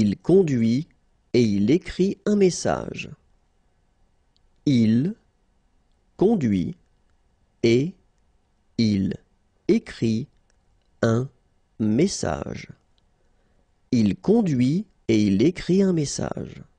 Il conduit et il écrit un message. Il conduit et il écrit un message. Il conduit et il écrit un message.